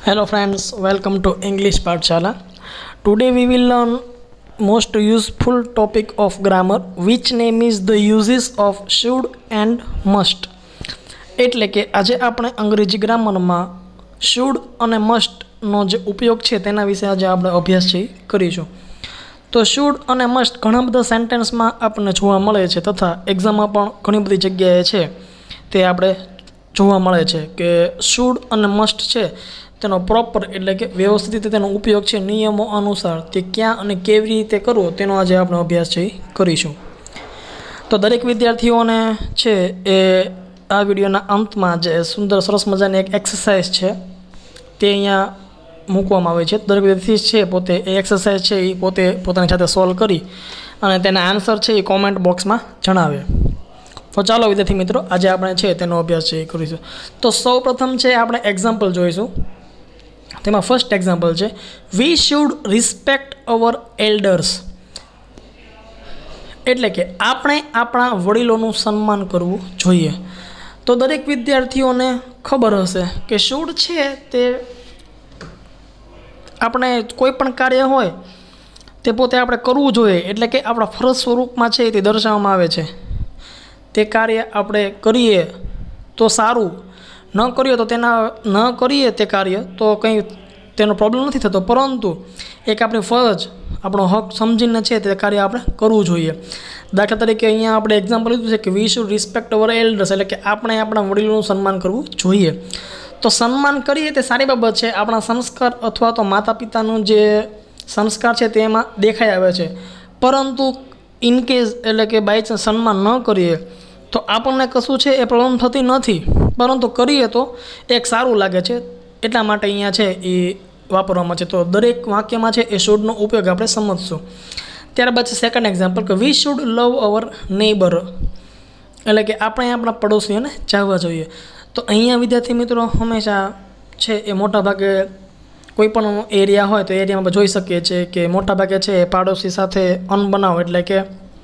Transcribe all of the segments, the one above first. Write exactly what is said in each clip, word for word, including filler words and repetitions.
Hello friends, welcome to English Pathshala. Today we will learn most useful topic of grammar, which name is the uses of should and must. એટલે કે આજે આપણે અંગ્રેજી ગ્રામરમાં should અને must નો જે ઉપયોગ છે તેના વિશે આજે આપણે અભ્યાસ છે કરીશું. તો should અને must ઘણા બધા સેન્ટેન્સમાં આપણને જોવા મળે છે તથા એક્ઝામમાં પણ ઘણી બધી જગ્યાએ છે તે આપણે જોવા મળે છે કે should અને must છે તેનો પ્રોપર એટલે કે વ્યવસ્થિત રીતે તેનો ઉપયોગ છે નિયમો અનુસાર તે ક્યાં અને કેવી રીતે કરવો તેનો આજે આપણે અભ્યાસ છે કરીશું. તો દરેક વિદ્યાર્થીઓને છે એ આ વિડીયોના અંતમાં જે સુંદર સરસ મજાની એક એક્સરસાઇઝ છે તે અહીંયા મૂકવામાં આવે છે. દરેક વિદ્યાર્થી છે પોતે એ એક્સરસાઇઝ છે એ પોતે પોતાની સાથે સોલ્વ કરી અને તેના આન્સર છે એ કોમેન્ટ બોક્સમાં જણાવે. તો ચાલો વિદ્યાર્થી મિત્રો આજે આપણે છે તેનો અભ્યાસ છે એ કરીશું. તો સૌ પ્રથમ છે આપણે એક્ઝામ્પલ જોઈશું. તેમાં ફર્સ્ટ એક્ઝામ્પલ છે we should respect our elders. એટલે કે આપણે આપણા વડીલોનું સન્માન કરવું જોઈએ. તો દરેક વિદ્યાર્થીઓને ખબર હશે કે શુડ છે તે આપણે કોઈ પણ કાર્ય હોય તે પોતે આપણે કરવું જોઈએ એટલે કે આપણા ફરજ સ્વરૂપમાં છે તે દર્શાવવામાં આવે છે. તે કાર્ય આપણે કરીએ તો સારું, ન કરીએ તો તેના ન કરીએ તે કાર્ય તો કંઈ તેનો પ્રોબ્લેમ નથી થતો, પરંતુ એક આપણી ફરજ આપણો હક સમજીને છે તે કાર્ય આપણે કરવું જોઈએ. દાખલા તરીકે અહીંયા આપણે એક્ઝામ્પલ લીધું છે કે we should respect our elders એટલે કે આપણે આપણા વડીલોનું સન્માન કરવું જોઈએ. તો સન્માન કરીએ તે સારી બાબત છે. આપણા સંસ્કાર અથવા તો માતા પિતાનું જે સંસ્કાર છે તેમાં દેખાઈ આવે છે, પરંતુ ઇનકેસ એટલે કે બાય ચાન્સ સન્માન ન કરીએ તો આપણને કશું છે એ પ્રોબ્લેમ થતી નથી, પરંતુ કરીએ તો એક સારું લાગે છે. એટલા માટે અહીંયા છે એ વાપરવામાં છે. તો દરેક વાક્યમાં છે એ શુડનો ઉપયોગ આપણે સમજશું. ત્યારબાદ છે સેકન્ડ એક્ઝામ્પલ કે we should love hour neighbour એટલે કે આપણે આપણા પડોશીઓને ચાહવા જોઈએ. તો અહીંયા વિદ્યાર્થી મિત્રો હંમેશા છે એ મોટાભાગે કોઈ પણ એરિયા હોય તો એરિયામાં આપણે જોઈ શકીએ છીએ કે મોટાભાગે છે એ પાડોશી સાથે અનબનાવ એટલે કે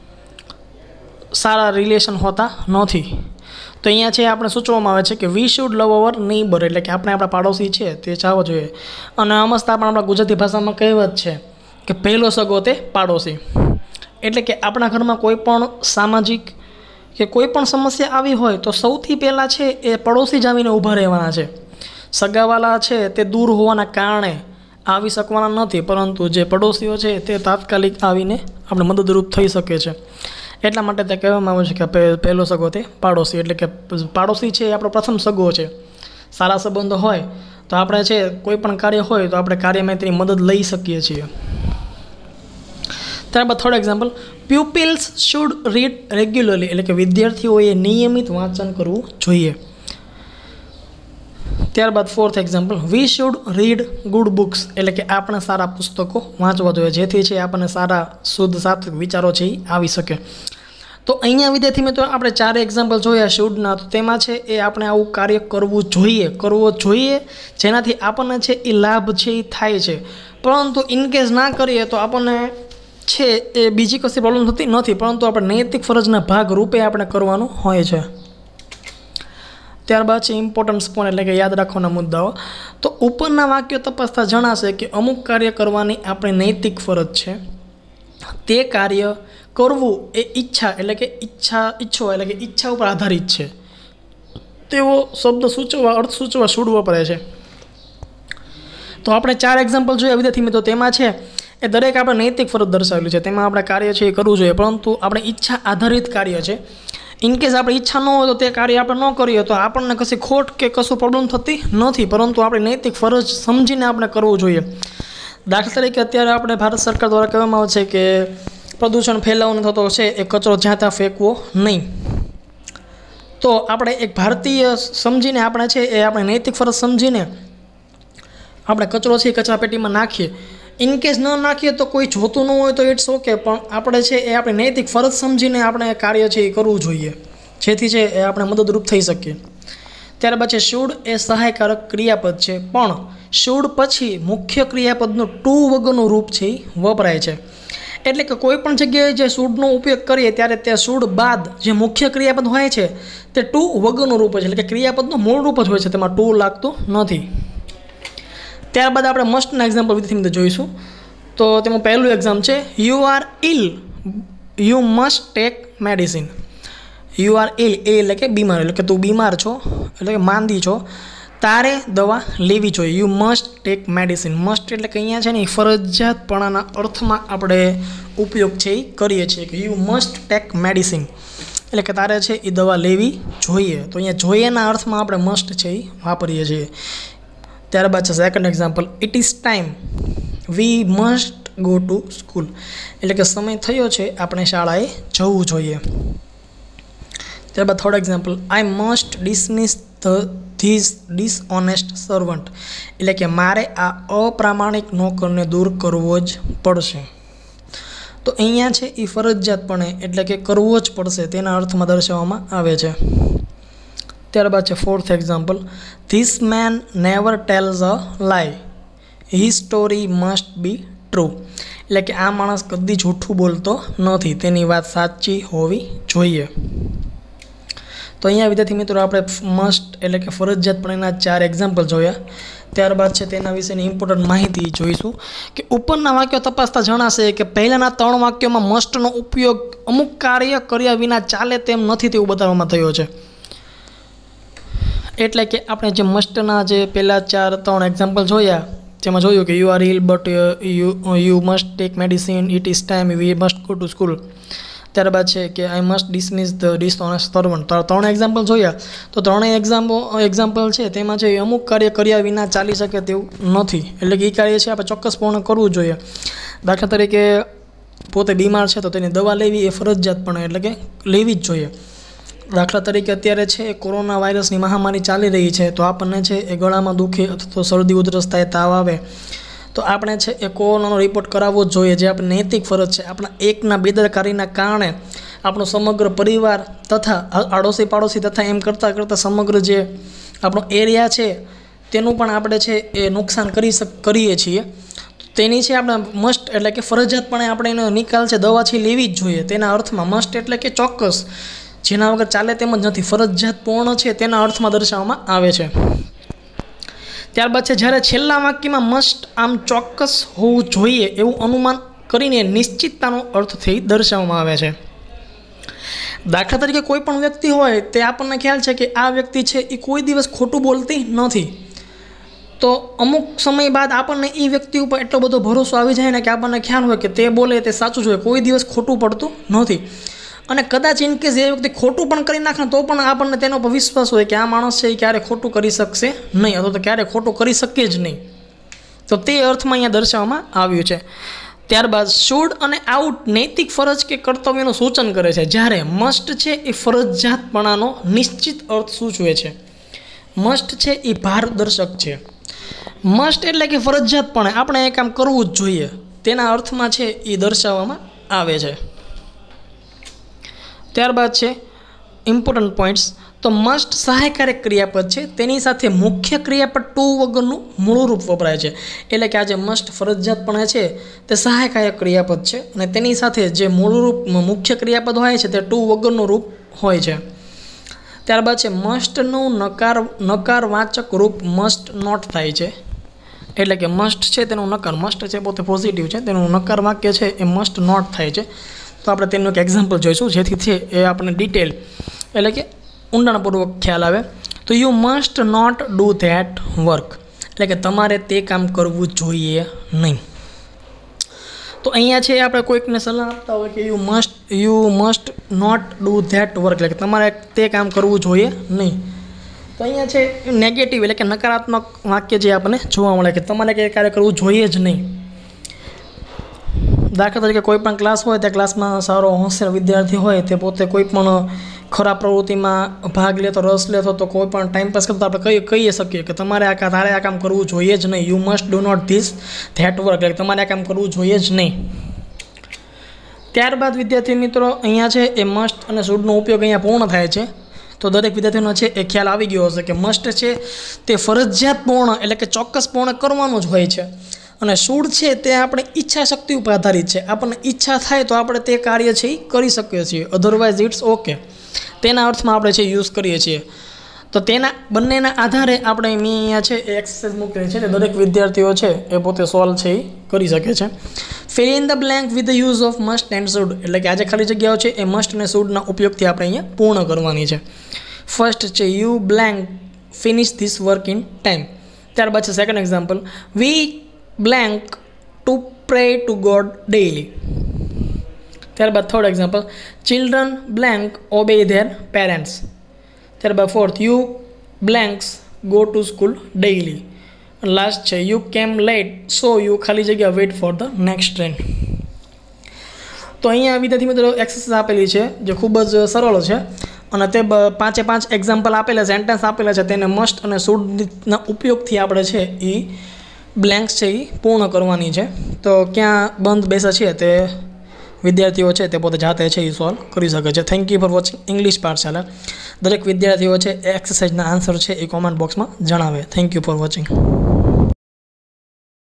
સારા રિલેશન હોતા નથી. તો અહીંયા છે આપણે સૂચવવામાં આવે છે કે we should love hour neighbour એટલે કે આપણે આપણા પાડોશી છે તે ચાહવો જોઈએ. અને અમસ્તા પણ આપણા ગુજરાતી ભાષામાં કહેવત છે કે પહેલો સગો તે પાડોશી. એટલે કે આપણા ઘરમાં કોઈ પણ સામાજિક કે કોઈ પણ સમસ્યા આવી હોય તો સૌથી પહેલાં છે એ પડોશી જ આવીને ઊભા રહેવાના છે. સગાવાલા છે તે દૂર હોવાના કારણે આવી શકવાના નથી, પરંતુ જે પડોશીઓ છે તે તાત્કાલિક આવીને આપણે મદદરૂપ થઈ શકે છે. એટલા માટે તે કહેવામાં આવે છે કે પહેલો સગો તે પાડોશી એટલે કે પાડોશી છે એ આપણો પ્રથમ સગો છે. સારા સંબંધો હોય તો આપણે છે કોઈ પણ કાર્ય હોય તો આપણે કાર્યમાં તેની મદદ લઈ શકીએ છીએ. ત્યારબાદ third example pupils should read regularly એટલે કે વિદ્યાર્થીઓએ નિયમિત વાંચન કરવું જોઈએ. ત્યારબાદ fourth example we should read good books એટલે કે આપણે સારા પુસ્તકો વાંચવા જોઈએ જેથી છે આપણને સારા શુદ્ધ સાત્વિક વિચારો છે એ આવી શકે. તો અહીંયા વિદ્યાર્થી મિત્રો આપણે ચાર એક્ઝામ્પલ જોયા શુડના. તો તેમાં છે એ આપણે આવું કાર્ય કરવું જોઈએ કરવો જોઈએ જેનાથી આપણને છે એ લાભ છે એ થાય છે, પરંતુ ઇનકેસ ના કરીએ તો આપણને છે એ બીજી કશી પ્રોબ્લેમ થતી નથી, પરંતુ આપણે નૈતિક ફરજના ભાગ રૂપે આપણે કરવાનું હોય છે. ત્યારબાદ છે ઇમ્પોર્ટન્સ પોઈન્ટ એટલે કે યાદ રાખવાના મુદ્દાઓ. તો ઉપરના વાક્યો તપાસતા જણાશે કે અમુક કાર્ય કરવાની આપણી નૈતિક ફરજ છે. તે કાર્ય કરવું એ ઈચ્છા એટલે કે ઈચ્છા ઈચ્છો એટલે કે ઈચ્છા ઉપર આધારિત છે. તેવો શબ્દ સૂચવવા અર્થ સૂચવવા શુડ વપરાય છે. તો આપણે ચાર એક્ઝામ્પલ જોયા વિદ્યાર્થી મિત્રો. તેમાં છે એ દરેક આપણે નૈતિક ફરજ દર્શાવેલી છે. તેમાં આપણે કાર્ય છે એ કરવું જોઈએ, પરંતુ આપણે ઈચ્છા આધારિત કાર્ય છે. ઇનકેસ આપણે ઈચ્છા ન હોય તો તે કાર્ય આપણે ન કરીએ તો આપણને કશી ખોટ કે કશું પ્રોબ્લેમ થતી નથી, પરંતુ આપણે નૈતિક ફરજ સમજીને આપણે કરવું જોઈએ. દાખલા તરીકે અત્યારે આપણે ભારત સરકાર દ્વારા કહેવામાં આવે છે કે પ્રદૂષણ ફેલાવાનો થતો છે એ કચરો જ્યાં ત્યાં ફેંકવો નહીં. તો આપણે એક ભારતીય સમજીને આપણે છે એ આપણે નૈતિક ફરજ સમજીને આપણે કચરો છે એ કચરા પેટીમાં નાખીએ. ઇનકેસ ન નાખીએ તો કોઈ જોતું ન હોય તો ઇટ્સ ઓકે, પણ આપણે છે એ આપણે નૈતિક ફરજ સમજીને આપણે કાર્ય છે એ કરવું જોઈએ જેથી છે એ આપણે મદદરૂપ થઈ શકીએ. ત્યારબાદ છે શુડ એ સહાયકારક ક્રિયાપદ છે, પણ શુડ પછી મુખ્ય ક્રિયાપદનું ટુ વગરનું રૂપ છે એ વપરાય છે. એટલે કે કોઈ પણ જગ્યાએ જે શુડનો ઉપયોગ કરીએ ત્યારે તે શુડ બાદ જે મુખ્ય ક્રિયાપદ હોય છે તે ટુ વગરનું રૂપ હોય છે. એટલે કે ક્રિયાપદનું મૂળ રૂપ જ હોય છે, તેમાં ટુ લાગતું નથી. ત્યારબાદ આપણે મસ્ટના એક્ઝામ્પલ વિદ્યાર્થી મિત્રો જોઈશું. તો તેમાં પહેલું એક્ઝામ છે you are ill you must take medicine. You are ill એ એટલે કે બીમાર, એટલે કે તું બીમાર છો એટલે કે માંદી છો, તારે દવા લેવી જોઈએ. You must take medicine. Must એટલે કે અહીંયા છે ને ફરજિયાતપણાના અર્થમાં આપણે ઉપયોગ છે એ કરીએ છીએ કે યુ મસ્ટ ટેક મેડિસિન એટલે કે તારે છે એ દવા લેવી જોઈએ. તો અહીંયા જોઈએના અર્થમાં આપણે મસ્ટ છે એ વાપરીએ છીએ. ત્યારબાદ છે second example, it is time we must go to school એટલે કે સમય થયો છે, આપણે શાળાએ જવું જોઈએ. ત્યારબાદ third example, I must dismiss the this dishonest servant એટલે કે મારે આ અપ્રામાણિક નોકરને દૂર કરવો જ પડશે. તો અહીંયા છે એ ફરજિયાતપણે એટલે કે કરવો જ પડશે તેના અર્થમાં દર્શાવવામાં આવે છે. ત્યારબાદ છે fourth example, this man never tells a lie his story must be true એટલે કે આ માણસ કદી જૂઠું બોલતો નથી, તેની વાત સાચી હોવી જોઈએ. તો અહીંયા વિદ્યાર્થી મિત્રો આપણે મસ્ટ એટલે કે ફરજિયાતપણેના ચાર એક્ઝામ્પલ જોયા. ત્યારબાદ છે તેના વિશેની ઇમ્પોર્ટન્ટ માહિતી જોઈશું કે ઉપરના વાક્યો તપાસતા જણાશે કે પહેલાંના ત્રણ વાક્યોમાં મસ્ટનો ઉપયોગ અમુક કાર્ય કર્યા વિના ચાલે તેમ નથી તેવું બતાવવામાં થયો છે. એટલે કે આપણે જે મસ્ટના જે પહેલાં ચાર ત્રણ એક્ઝામ્પલ જોયા જેમાં જોયું કે you are ill but you you must take medicine, it is time we must go to school. ત્યારબાદ છે કે I must dismiss the dishonest servant. ત્રણ એક્ઝામ્પલ જોયા. તો ત્રણેય એક્ઝામ્પલ એક્ઝામ્પલ છે તેમાં છે અમુક કાર્ય કર્યા વિના ચાલી શકે તેવું નથી, એટલે કે એ કાર્ય છે આપણે ચોક્કસપણે કરવું જોઈએ. દાખલા તરીકે પોતે બીમાર છે તો તેની દવા લેવી એ ફરજિયાતપણે એટલે કે લેવી જ જોઈએ. દાખલા તરીકે અત્યારે છે કોરોના વાયરસની મહામારી ચાલી રહી છે, તો આપણને છે એ ગળામાં દુખે અથવા તો શરદી ઉધરસ થાય, તાવ આવે તો આપણે છે એ કોરોનાનો રિપોર્ટ કરાવવો જ જોઈએ, જે આપણે નૈતિક ફરજ છે. આપણા એકના બેદરકારીના કારણે આપણો સમગ્ર પરિવાર તથા આડોશી પાડોશી તથા એમ કરતાં કરતાં સમગ્ર જે આપણો એરિયા છે તેનું પણ આપણે છે એ નુકસાન કરી શક કરીએ છીએ. તેની છે આપણે મસ્ટ એટલે કે ફરજિયાતપણે આપણે એનો નિકાલ છે દવા છે લેવી જ જોઈએ. તેના અર્થમાં મસ્ટ એટલે કે ચોક્કસ, જેના વગર ચાલે તેમ જ નથી, ફરજિયાતપૂર્ણ છે તેના અર્થમાં દર્શાવવામાં આવે છે. ત્યારબાદ છે જ્યારે છેલ્લા વાક્યમાં મસ્ટ આમ ચોક્કસ હોવું જોઈએ એવું અનુમાન કરીને નિશ્ચિતતાનો અર્થથી દર્શાવવામાં આવે છે. દાખલા તરીકે કોઈ પણ વ્યક્તિ હોય તે આપણને ખ્યાલ છે કે આ વ્યક્તિ છે એ કોઈ દિવસ ખોટું બોલતી નથી, તો અમુક સમય બાદ આપણને એ વ્યક્તિ ઉપર એટલો બધો ભરોસો આવી જાય ને કે આપણને ખ્યાલ હોય કે તે બોલે તે સાચું જ હોય, કોઈ દિવસ ખોટું પડતું નથી. અને કદાચ ઇન કેસ એ વ્યક્તિ ખોટું પણ કરી નાખે તો પણ આપણને તેનો પર વિશ્વાસ હોય કે આ માણસ છે એ ક્યારે ખોટું કરી શકશે નહીં અથવા તો ક્યારે ખોટું કરી શકે જ નહીં. તો તે અર્થમાં અહીંયા દર્શાવવામાં આવ્યું છે. ત્યારબાદ શુડ અને આઉટ નૈતિક ફરજ કે કર્તવ્યનું સૂચન કરે છે, જ્યારે મસ્ટ છે એ ફરજિયાતપણાનો નિશ્ચિત અર્થ સૂચવે છે. મસ્ટ છે એ ભારદર્શક છે. મસ્ટ એટલે કે ફરજિયાતપણે આપણે એ કામ કરવું જ જોઈએ તેના અર્થમાં છે એ દર્શાવવામાં આવે છે. ત્યારબાદ છે ઇમ્પોર્ટન્ટ પોઈન્ટ્સ. તો મસ્ટ સહાયકારક ક્રિયાપદ છે, તેની સાથે મુખ્ય ક્રિયાપદ ટુ વગરનું મૂળ રૂપ વપરાય છે. એટલે કે આ જે મસ્ટ ફરજિયાતપણે છે તે સહાયકારક ક્રિયાપદ છે અને તેની સાથે જે મૂળ રૂપ મુખ્ય ક્રિયાપદ હોય છે તે ટુ વગરનું રૂપ હોય છે. ત્યારબાદ છે મસ્ટનું નકાર નકારવાચક રૂપ મસ્ટ નોટ થાય છે. એટલે કે મસ્ટ છે તેનું નકાર, મસ્ટ છે પોતે પોઝિટિવ છે, તેનું નકાર વાક્ય છે એ મસ્ટ નોટ થાય છે. તો આપણે તેનું એક એક્ઝામ્પલ જોઈશું જેથી છે એ આપણે ડિટેલ એટલે કે ઊંડાણપૂર્વક ખ્યાલ આવે. તો you must not do that work એટલે કે તમારે તે કામ કરવું જોઈએ નહીં. તો અહીંયા છે આપણે કોઈકને સલાહ આપતા હોય કે you must you must not do that work એટલે કે તમારે તે કામ કરવું જોઈએ નહીં. તો અહીંયા છે નેગેટિવ એટલે કે નકારાત્મક વાક્ય જે આપણને જોવા મળે કે તમારે કંઈ કાર્ય કરવું જોઈએ જ નહીં. દાખલા તરીકે કોઈ પણ ક્લાસ હોય તે ક્લાસમાં સારો હોશિયાર વિદ્યાર્થી હોય તે પોતે કોઈ પણ ખરાબ પ્રવૃત્તિમાં ભાગ લેતો, રસ લેતો, તો કોઈ પણ ટાઈમપાસ કરતો આપણે કહી કહી શકીએ કે તમારે આ તારે આ કામ કરવું જોઈએ જ નહીં. You must do not this that work એટલે તમારે આ કામ કરવું જોઈએ જ નહીં. ત્યારબાદ વિદ્યાર્થી મિત્રો અહીંયા છે એ મસ્ટ અને શુડનો ઉપયોગ અહીંયા પૂર્ણ થાય છે. તો દરેક વિદ્યાર્થીનો છે એ ખ્યાલ આવી ગયો હશે કે મસ્ટ છે તે ફરજિયાતપૂર્ણ એટલે કે ચોક્કસપૂર્ણ કરવાનું જ હોય છે અને શુડ છે તે આપણે ઈચ્છા શક્તિ ઉપર આધારિત છે. આપણને ઈચ્છા થાય તો આપણે તે કાર્ય છે એ કરી શકીએ છીએ, અધરવાઇઝ ઇટ્સ ઓકે તેના અર્થમાં આપણે છે યુઝ કરીએ છીએ. તો તેના બંનેના આધારે આપણે મેં અહીંયા છે એ એક્સરસાઇઝ મૂકેલી છે, દરેક વિદ્યાર્થીઓ છે એ પોતે સોલ્વ છે એ કરી શકે છે. Fill in the blank with the use of must and should, એટલે કે આ જે ખાલી જગ્યાઓ છે એ મસ્ટ અને શુડના ઉપયોગથી આપણે અહીંયા પૂર્ણ કરવાની છે. ફર્સ્ટ છે you blank finish this work in time. ત્યારબાદ છે second example, we blank to pray to God daily. ત્યારબાદ third example, children blank obey their parents. ત્યારબાદ fourth, you blanks go to school daily. Last છે you came late so you ખાલી જગ્યા wait for the next train. તો અહીંયા વિદ્યાર્થી મિત્રો exercise આપેલી છે જે ખૂબ જ સરળ છે અને તે પાંચે પાંચ એક્ઝામ્પલ આપેલા, સેન્ટેન્સ આપેલા છે, તેને મસ્ટ અને શુડના ઉપયોગથી આપણે છે એ બ્લેન્ક્સ છે એ પૂર્ણ કરવાની છે. તો ક્યાં બંધ બેસે છે તે વિદ્યાર્થીઓ છે તે પોતે જાતે છે એ સોલ્વ કરી શકે છે. Thank you for watching English Pathshala. દરેક વિદ્યાર્થીઓ છે એ એક્સરસાઇઝના આન્સર છે એ કોમેન્ટ બોક્સમાં જણાવે. Thank you for watching.